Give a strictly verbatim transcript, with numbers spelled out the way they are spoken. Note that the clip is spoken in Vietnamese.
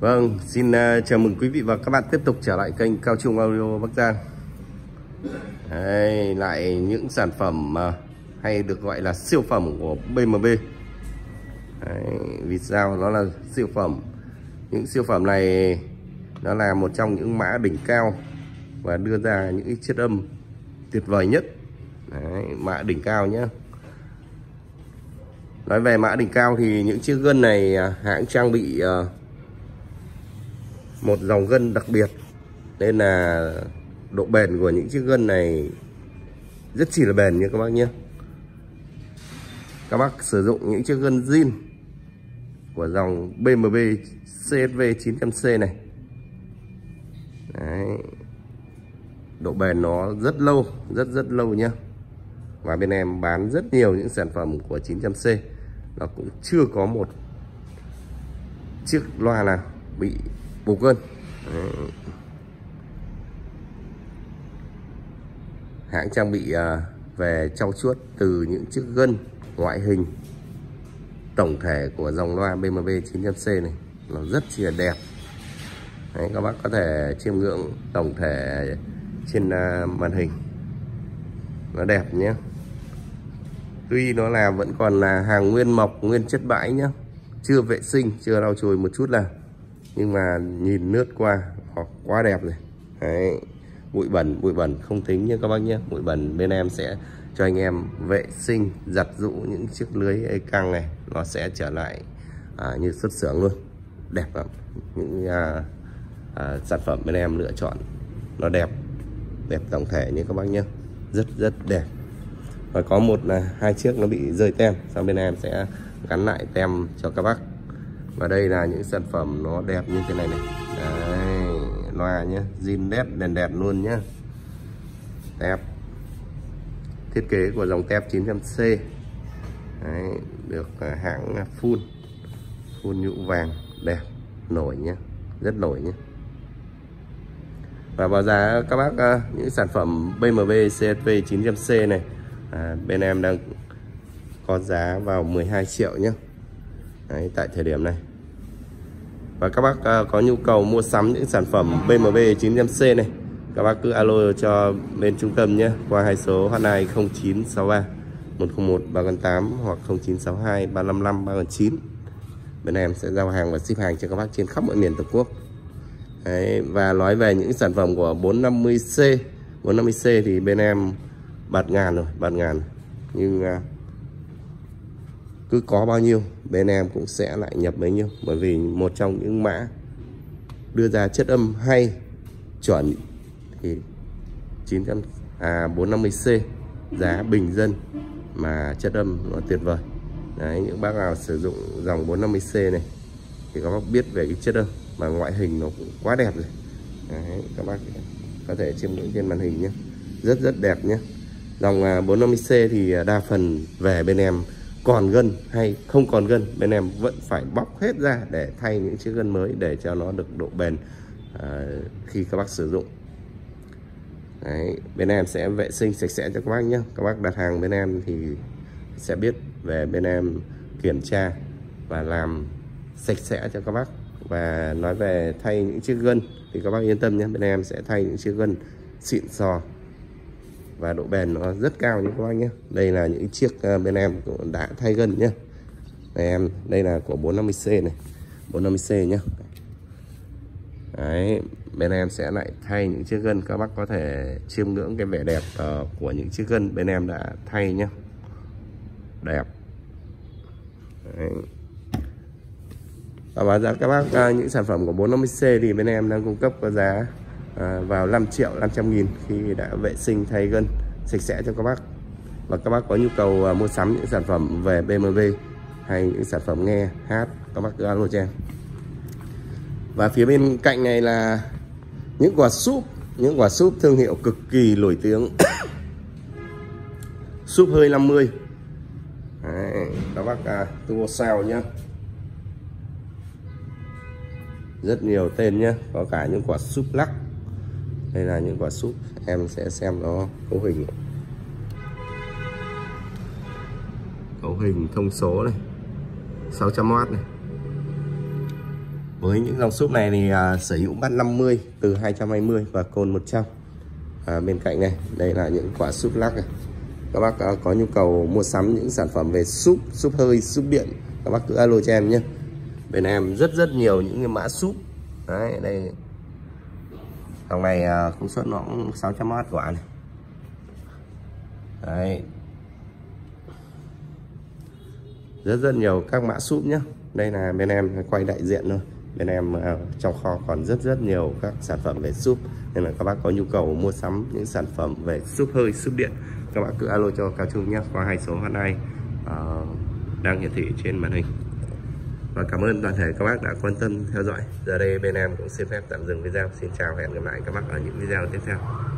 Vâng, xin uh, chào mừng quý vị và các bạn tiếp tục trở lại kênh Cao Trung Audio Bắc Giang. Đây, lại những sản phẩm uh, hay được gọi là siêu phẩm của bê em bê. Đấy, vì sao nó là siêu phẩm? Những siêu phẩm này nó là một trong những mã đỉnh cao và đưa ra những chất âm tuyệt vời nhất. Đấy, mã đỉnh cao nhé. Nói về mã đỉnh cao thì những chiếc gân này hãng trang bị uh, một dòng gân đặc biệt, nên là độ bền của những chiếc gân này rất chỉ là bền nha các bác nhé. Các bác sử dụng những chiếc gân zin của dòng bê em bê xê ét vê chín trăm C này. Đấy, độ bền nó rất lâu, rất rất lâu nhá. Và bên em bán rất nhiều những sản phẩm của chín trăm C, nó cũng chưa có một chiếc loa nào bị bục gân. Đấy. Hãng trang bị uh, về trau chuốt từ những chiếc gân, ngoại hình, tổng thể của dòng loa bê em bê chín trăm C này nó rất là đẹp. Đấy, các bác có thể chiêm ngưỡng tổng thể trên uh, màn hình, nó đẹp nhé. Tuy nó là vẫn còn là hàng nguyên mộc, nguyên chất bãi nhá, chưa vệ sinh, chưa lau chùi một chút nào, nhưng mà nhìn lướt qua họ quá đẹp rồi. Đấy, bụi bẩn bụi bẩn không tính nhé các bác nhé. Bụi bẩn bên em sẽ cho anh em vệ sinh, giặt giũ những chiếc lưới ê căng này, nó sẽ trở lại à, như xuất xưởng luôn, đẹp lắm. Những à, à, sản phẩm bên em lựa chọn nó đẹp, đẹp tổng thể như các bác nhé, rất rất đẹp. Và có một là hai chiếc nó bị rơi tem, sau bên em sẽ gắn lại tem cho các bác. Và đây là những sản phẩm nó đẹp như thế này này. Đấy, loa nhé, zin đét đèn đẹp luôn nhé. Tép thiết kế của dòng tép chín trăm C. Đấy, được hãng full full nhũ vàng, đẹp, nổi nhé, rất nổi nhé. Và báo giá các bác uh, những sản phẩm bê em bê xê ét vê chín trăm C này, à, bên em đang có giá vào mười hai triệu nhé. Đấy, tại thời điểm này. Và các bác uh, có nhu cầu mua sắm những sản phẩm bê em bê chín trăm C này, các bác cứ alo cho bên trung tâm nhé, qua hai số hotline không chín sáu ba một không một ba tám hoặc không chín sáu hai ba năm năm ba chín. Bên em sẽ giao hàng và ship hàng cho các bác trên khắp mọi miền Tổ quốc. Đấy, và nói về những sản phẩm của bốn năm mươi C, bốn năm mươi C thì bên em bạt ngàn rồi, bạt ngàn. Nhưng uh, cứ có bao nhiêu bên em cũng sẽ lại nhập bấy nhiêu, bởi vì một trong những mã đưa ra chất âm hay, chuẩn thì chín trăm à bốn năm mươi C, giá bình dân mà chất âm nó tuyệt vời. Đấy, những bác nào sử dụng dòng bốn năm mươi C này thì các bác biết về cái chất âm, mà ngoại hình nó cũng quá đẹp rồi. Đấy, các bác có thể chiêm ngưỡng trên màn hình nhé, rất rất đẹp nhé. Dòng bốn năm mươi C thì đa phần về bên em còn gân hay không còn gân, bên em vẫn phải bóc hết ra để thay những chiếc gân mới để cho nó được độ bền à, khi các bác sử dụng. Đấy, bên em sẽ vệ sinh sạch sẽ cho các bác nhé. Các bác đặt hàng bên em thì sẽ biết về bên em kiểm tra và làm sạch sẽ cho các bác. Và nói về thay những chiếc gân thì các bác yên tâm nhé, bên em sẽ thay những chiếc gân xịn sò và độ bền nó rất cao như các bác nhé. Đây là những chiếc bên em cũng đã thay gân nhé. Đây em, đây là của bốn năm mươi C này, bốn năm mươi C nhé. Đấy, bên em sẽ lại thay những chiếc gân, các bác có thể chiêm ngưỡng cái vẻ đẹp uh, của những chiếc gân bên em đã thay nhé, đẹp. Đấy. Và báo giá các bác uh, những sản phẩm của bốn năm mươi C thì bên em đang cung cấp có giá uh, vào năm triệu năm trăm nghìn khi đã vệ sinh thay gân sạch sẽ cho các bác. Và các bác có nhu cầu uh, mua sắm những sản phẩm về bê em bê hay những sản phẩm nghe hát, các bác cứ alo cho em. Và phía bên cạnh này là những quả súp, những quả súp thương hiệu cực kỳ nổi tiếng. Súp hơi năm mươi. Đấy, các bác à, tua sao nhá. Rất nhiều tên nhá, có cả những quả súp lắc. Đây là những quả súp, em sẽ xem nó cấu hình. Cấu hình thông số này, sáu trăm oát này. Với những dòng súp này thì à, sở hữu bắt năm mươi từ hai trăm hai mươi và côn một trăm. À, bên cạnh này, đây là những quả súp lắc này. Các bác à, có nhu cầu mua sắm những sản phẩm về súp, súp hơi, súp điện, các bác cứ alo cho em nhé. Bên em rất rất nhiều những cái mã súp. Đấy, đây. Dòng này à, công suất nó cũng sáu trăm oát quả này. Đấy. Rất rất nhiều các mã súp nhé. Đây là bên em quay đại diện thôi. Bên em uh, trong kho còn rất rất nhiều các sản phẩm về súp, nên là các bác có nhu cầu mua sắm những sản phẩm về súp hơi, súp điện, các bác cứ alo cho Cao Trung nhé, qua hai số hotline uh, đang hiển thị trên màn hình. Và cảm ơn toàn thể các bác đã quan tâm theo dõi. Giờ đây bên em cũng xin phép tạm dừng video. Xin chào và hẹn gặp lại các bác ở những video tiếp theo.